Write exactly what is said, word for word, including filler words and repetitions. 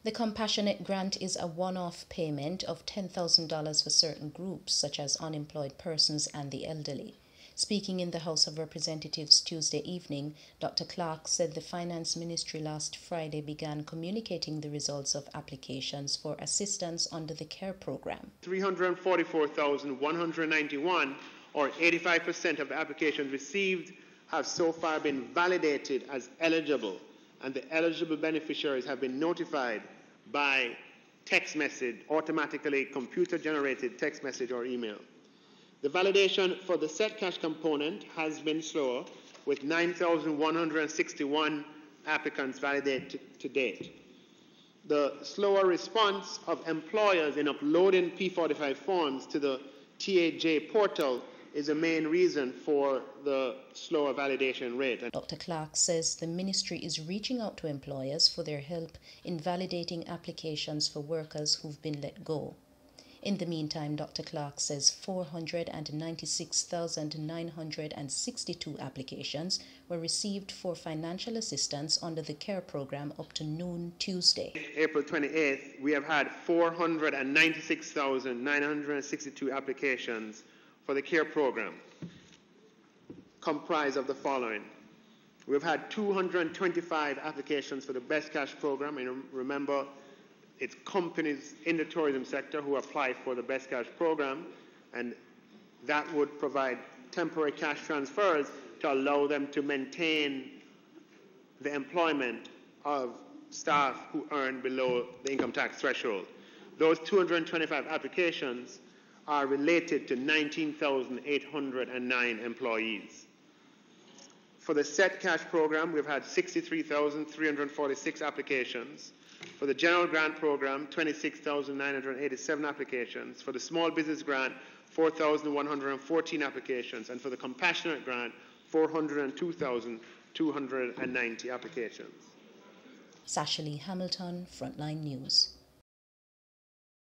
The Compassionate Grant is a one-off payment of ten thousand dollars for certain groups, such as unemployed persons and the elderly. Speaking in the House of Representatives Tuesday evening, Doctor Clark said the Finance Ministry last Friday began communicating the results of applications for assistance under the CARE program. three hundred forty-four thousand one hundred ninety-one, or eighty-five percent of the applications received, have so far been validated as eligible, and the eligible beneficiaries have been notified by text message, automatically computer-generated text message or email. The validation for the set cash component has been slower, with nine thousand one hundred sixty-one applicants validated to date. The slower response of employers in uploading P forty-five forms to the T A J portal is the main reason for the slower validation rate. Doctor Clark says the ministry is reaching out to employers for their help in validating applications for workers who've been let go. In the meantime, Doctor Clark says four hundred ninety-six thousand nine hundred sixty-two applications were received for financial assistance under the CARE program up to noon Tuesday. April twenty-eighth, we have had four hundred ninety-six thousand nine hundred sixty-two applications for the CARE program, comprised of the following. We've had two hundred twenty-five applications for the Best Cash program, and remember, it's companies in the tourism sector who apply for the Best Cash program, and that would provide temporary cash transfers to allow them to maintain the employment of staff who earn below the income tax threshold. Those two hundred twenty-five applications are related to nineteen thousand eight hundred nine employees. For the Set Cash program, we've had sixty-three thousand three hundred forty-six applications. For the General Grant program, twenty-six thousand nine hundred eighty-seven applications. For the Small Business Grant, four thousand one hundred fourteen applications. And for the Compassionate Grant, four hundred two thousand two hundred ninety applications. Sasha Lee Hamilton, Frontline News.